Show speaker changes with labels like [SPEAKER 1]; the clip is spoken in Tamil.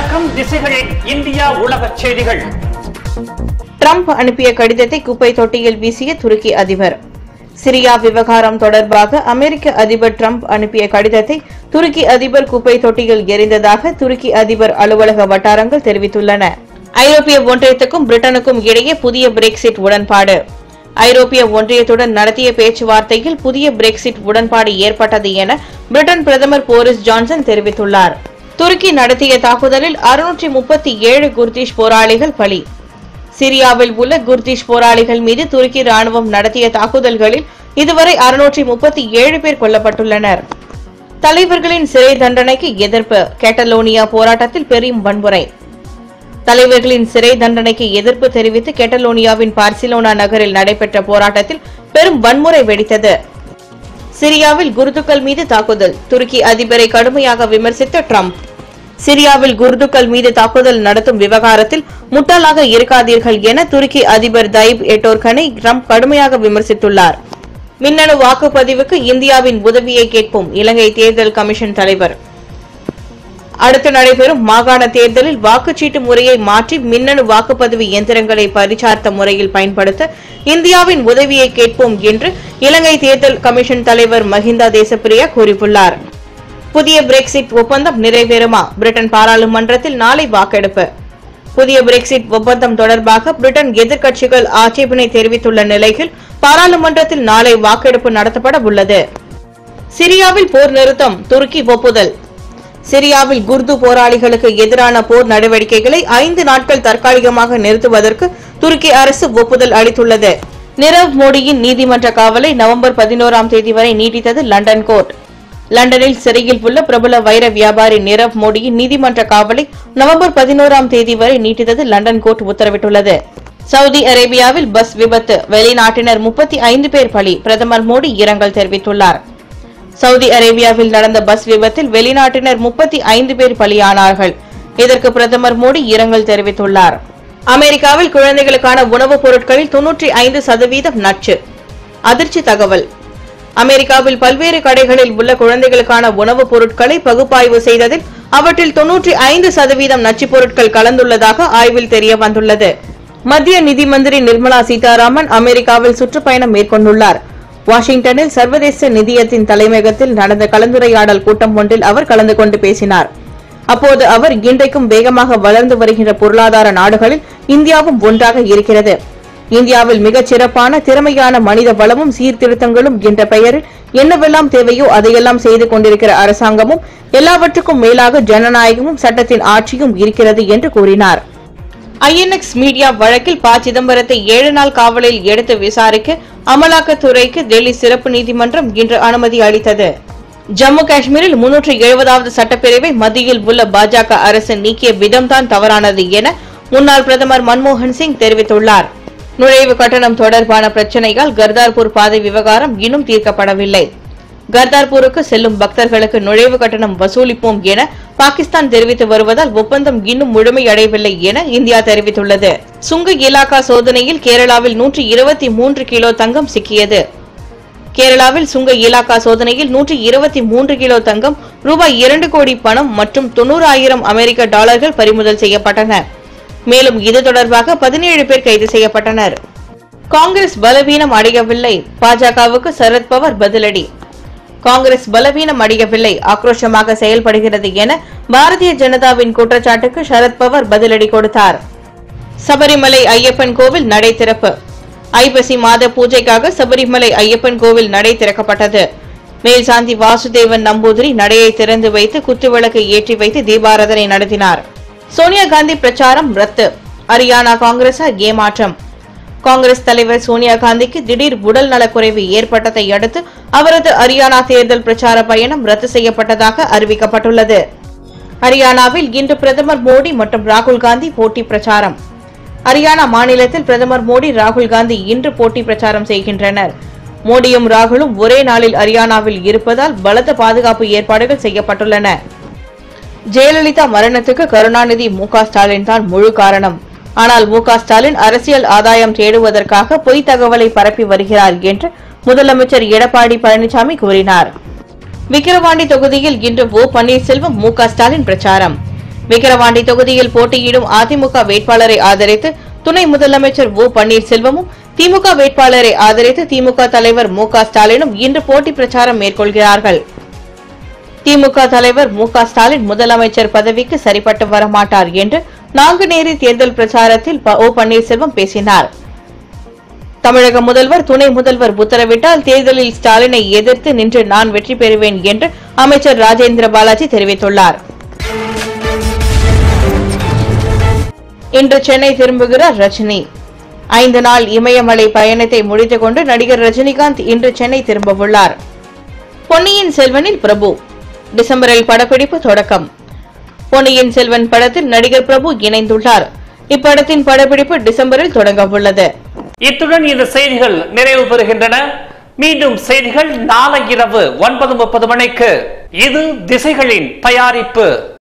[SPEAKER 1] பறக்கும் திசைகளில் இந்தியா உலக செய்திகள்.
[SPEAKER 2] ட்ரம்ப் அனுப்பிய கடிதத்தை குப்பை தொட்டியில் வீசிய துருக்கி அதிபர். சிரியா விவகாரம் தொடர்பாக அமெரிக்க அதிபர் ட்ரம்ப் அனுப்பிய கடிதத்தை துருக்கி அதிபர் குப்பை தொட்டியில் எறிந்ததாக துருக்கி அதிபர் அலுவலக வட்டாரங்கள் தெரிவித்துள்ளன. ஐரோப்பிய ஒன்றியத்துக்கும் பிரிட்டனுக்கும் இடையே புதிய பிரெக்சிட் உடன்பாடு. ஐரோப்பிய ஒன்றியத்துடன் நடத்திய பேச்சுவார்த்தையில் புதிய பிரெக்சிட் உடன்பாடு ஏற்பட்டது என பிரிட்டன் பிரதமர் போரிஸ் ஜான்சன் தெரிவித்துள்ளார். துருக்கி நடத்திய தாக்குதலில் 637 குர்திஷ் போராளிகள் பலி. சிரியாவில் உள்ள குர்திஷ் போராளிகள் மீது துருக்கி ராணுவம் நடத்திய தாக்குதல்களில் இதுவரை 637 பேர் கொல்லப்பட்டுள்ளனர். தலைவர்களின் சிறை தண்டனைக்கு எதிர்ப்பு. கேட்டலோனியா போராட்டத்தில் பெரும் வன்முறை. தலைவர்களின் சிறை தண்டனைக்கு எதிர்ப்பு தெரிவித்து கேட்டலோனியாவின் பார்சிலோனா நகரில் நடைபெற்ற போராட்டத்தில் பெரும் வன்முறை வெடித்தது. சிரியாவில் குர்துக்கள் மீது தாக்குதல். துருக்கி அதிபரை கடுமையாக விமர்சித்த ட்ரம்ப். சிரியாவில் குர்துக்கள் மீது தாக்குதல் நடத்தும் விவகாரத்தில் முட்டாளாக இருக்காதீர்கள் என துருக்கி அதிபர் தைப் எர்டோகனை ட்ரம்ப் கடுமையாக விமர்சித்துள்ளார். மின்னணு வாக்குப்பதிவுக்கு இந்தியாவின் உதவியை கேட்போம் இலங்கை தேர்தல் கமிஷன் தலைவர். அடுத்து நடைபெறும் மாகாண தேர்தலில் வாக்குச்சீட்டு முறையை மாற்றி மின்னணு வாக்குப்பதிவு இயந்திரங்களை பரிச்சார்த்த முறையில் பயன்படுத்த இந்தியாவின் உதவியை கேட்போம் என்று இலங்கை தேர்தல் கமிஷன் தலைவர் மஹிந்தா தேசப்பிரியா கூறியுள்ளார். புதிய பிரெக்சிட் ஒப்பந்தம் நிறைவேறுமா? பிரிட்டன் பாராளுமன்றத்தில் நாளை வாக்கெடுப்பு. புதிய பிரெக்சிட் ஒப்பந்தம் தொடர்பாக பிரிட்டன் எதிர்க்கட்சிகள் ஆட்சேபனை தெரிவித்துள்ள நிலையில் பாராளுமன்றத்தில் நாளை வாக்கெடுப்பு நடத்தப்பட உள்ளது. சிரியாவில் போர் நிறுத்தம் துருக்கி ஒப்புதல். சிரியாவில் குர்து போராளிகளுக்கு எதிரான போர் நடவடிக்கைகளை 5 நாட்கள் தற்காலிகமாக நிறுத்துவதற்கு துருக்கி அரசு ஒப்புதல் அளித்துள்ளது. நிரவ் மோடியின் நீதிமன்ற காவலை நவம்பர் 11ஆம் தேதி வரை நீட்டித்தது லண்டன் கோர்ட். லண்டனில் சிறையில் உள்ள பிரபல வைர வியாபாரி நிரவ் மோடியின் நீதிமன்ற காவலை நவம்பர் 11ஆம் தேதி வரை நீட்டித்தது லண்டன் கோர்ட் உத்தரவிட்டுள்ளது. சவுதி அரேபியாவில் பஸ் விபத்து. வெளிநாட்டினர் 35 பேர் பலி. பிரதமர் மோடி இரங்கல் தெரிவித்துள்ளார். சவுதி அரேபியாவில் நடந்த பஸ் விபத்தில் வெளிநாட்டினர் 35 பேர் பலியானார்கள். இதற்கு பிரதமர் மோடி இரங்கல் தெரிவித்துள்ளார். அமெரிக்காவில் குழந்தைகளுக்கான உணவுப் பொருட்களில் 95% நச்சு. அதிர்ச்சி தகவல். அமெரிக்காவில் பல்வேறு கடைகளில் உள்ள குழந்தைகளுக்கான உணவுப் பொருட்களை பகுப்பாய்வு செய்ததில் அவற்றில் 95% நச்சுப் பொருட்கள் கலந்துள்ளதாக ஆய்வில் தெரிய வந்துள்ளது. மத்திய நிதி மந்திரி நிர்மலா சீதாராமன் அமெரிக்காவில் சுற்றுப்பயணம் மேற்கொண்டுள்ளார். வாஷிங்டனில் சர்வதேச நிதியத்தின் தலைமையகத்தில் நடந்த கலந்துரையாடல் கூட்டம் ஒன்றில் அவர் கலந்து கொண்டு பேசினார். அப்போது அவர் இன்றைக்கும் வேகமாக வளர்ந்து வருகின்ற பொருளாதார நாடுகளில் இந்தியாவும் ஒன்றாக இருக்கிறது. இந்தியாவில் மிகச் சிறப்பான திறமையான மனித வளமும் சீர்திருத்தங்களும் என்ற பெயரில் என்னவெல்லாம் தேவையோ அதையெல்லாம் செய்து கொண்டிருக்கிற அரசாங்கமும் எல்லாவற்றுக்கும் மேலாக ஜனநாயகமும் சட்டத்தின் ஆட்சியும் இருக்கிறது என்று கூறினார். INX மீடியா வழக்கில் ப. சிதம்பரத்தை 7 நாள் காவலில் எடுத்து விசாரிக்க அமலாக்கத்துறைக்கு டெல்லி சிறப்பு நீதிமன்றம் இன்று அனுமதி அளித்தது. ஜம்மு காஷ்மீரில் 370வது சட்டப்பிரிவை மத்தியில் உள்ள பாஜக அரசு நீக்கிய விதம்தான் தவறானது என முன்னாள் பிரதமர் மன்மோகன் சிங் தெரிவித்துள்ளார். நுழைவு கட்டணம் தொடர்பான பிரச்சினையால் கர்தார்பூர் பாதை விவகாரம் இன்னும் தீர்க்கப்படவில்லை. கர்தார்பூருக்கு செல்லும் பக்தர்களுக்கு நுழைவு கட்டணம் வசூலிப்போம் என பாகிஸ்தான் தெரிவித்து வருவதால் ஒப்பந்தம் இன்னும் முழுமையடையவில்லை என இந்தியா தெரிவித்துள்ளது. சுங்க இலாகா சோதனையில் கேரளாவில் 123 கிலோ தங்கம் சிக்கியது. கேரளாவில் சுங்க இலாகா சோதனையில் 123 கிலோ தங்கம், ரூபாய் 2 கோடி பணம் மற்றும் 90,000 அமெரிக்க டாலர்கள் பறிமுதல் செய்யப்பட்டன. மேலும் இது தொடர்பாக 17 பேர் கைது செய்யப்பட்டனர். காங்கிரஸ் பலவீனம் அடையவில்லை. பாஜகவுக்கு சரத்பவார் பதிலடி. காங்கிரஸ் பலவீனம் அடையவில்லை, ஆக்ரோஷமாக செயல்படுகிறது என பாரதிய ஜனதாவின் குற்றச்சாட்டுக்கு சரத்பவார் பதிலடி கொடுத்தார். சபரிமலை ஐயப்பன் கோவில் நடை திறப்பு. ஐப்பசி மாத பூஜைக்காக சபரிமலை ஐயப்பன் கோவில் நடை திறக்கப்பட்டது. மேல்சாந்தி வாசுதேவன் நம்பூதிரி நடையை திறந்து வைத்து குத்துவிளக்கு ஏற்றி வைத்து தீபாராதனை நடத்தினார். சோனியா காந்தி பிரச்சாரம் ரத்து. ஹரியானா காங்கிரசார் ஏமாற்றம். காங்கிரஸ் தலைவர் சோனியா காந்திக்கு திடீர் உடல் நலக்குறைவு ஏற்பட்டதை அடுத்து அவரது ஹரியானா தேர்தல் பிரச்சார பயணம் ரத்து செய்யப்பட்டதாக அறிவிக்கப்பட்டுள்ளது. ஹரியானாவில் இன்று பிரதமர் மோடி மற்றும் ராகுல் காந்தி போட்டி பிரச்சாரம். ஹரியானா மாநிலத்தில் பிரதமர் மோடி, ராகுல் காந்தி இன்று போட்டி பிரச்சாரம் செய்கின்றனர். மோடியும் ராகுலும் ஒரே நாளில் ஹரியானாவில் இருப்பதால் பலத்த பாதுகாப்பு ஏற்பாடுகள் செய்யப்பட்டுள்ளன. ஜெயலலிதா மரணத்துக்கு கருணாநிதி மு.க. ஸ்டாலின் தான் முழு காரணம். ஆனால் மு.க. ஸ்டாலின் அரசியல் ஆதாயம் தேடுவதற்காக பொய் தகவலை பரப்பி வருகிறார் என்று முதலமைச்சர் எடப்பாடி பழனிசாமி கூறினார். விக்கிரவாண்டி தொகுதியில் இன்று ஓ. பன்னீர்செல்வம் மு.க. ஸ்டாலின் பிரச்சாரம். விக்கிரவாண்டி தொகுதியில் போட்டியிடும் அதிமுக வேட்பாளரை ஆதரித்து துணை முதலமைச்சர் ஓ பன்னீர்செல்வமும் திமுக வேட்பாளரை ஆதரித்து திமுக தலைவர் மு க ஸ்டாலினும் இன்று போட்டி பிரச்சாரம் மேற்கொள்கிறார்கள். திமுக தலைவர் மு க ஸ்டாலின் முதலமைச்சர் பதவிக்கு சரிப்பட்டு வரமாட்டார் என்று நாங்குநேரி தேர்தல் பிரச்சாரத்தில் ஓ பன்னீர்செல்வம் பேசினார். தமிழக முதல்வர் துணை முதல்வர் உத்தரவிட்டால் தேர்தலில் ஸ்டாலினை எதிர்த்து நின்று நான் வெற்றி பெறுவேன் என்று அமைச்சர் ராஜேந்திர பாலாஜி தெரிவித்துள்ளார். இன்று சென்னை திரும்புகிறார் ரஜினி. 5 நாள் இமயமலை பயணத்தை முடித்துக் கொண்டு நடிகர் ரஜினிகாந்த் இன்று சென்னை திரும்பவுள்ளார். பொன்னியின் செல்வனில் பிரபு டிசம்பரில் படப்பிடிப்பு தொடக்கம். பொன்னியின் செல்வன் படத்தில் நடிகர் பிரபு இணைந்துள்ளார். இப்படத்தின் படப்பிடிப்பு டிசம்பரில் தொடங்க உள்ளது.
[SPEAKER 1] இத்துடன் இந்த செய்திகள் நிறைவு பெறுகின்றன. மீண்டும் செய்திகள் நாளை இரவு 9:30 மணிக்கு. இது திசைகளின் தயாரிப்பு.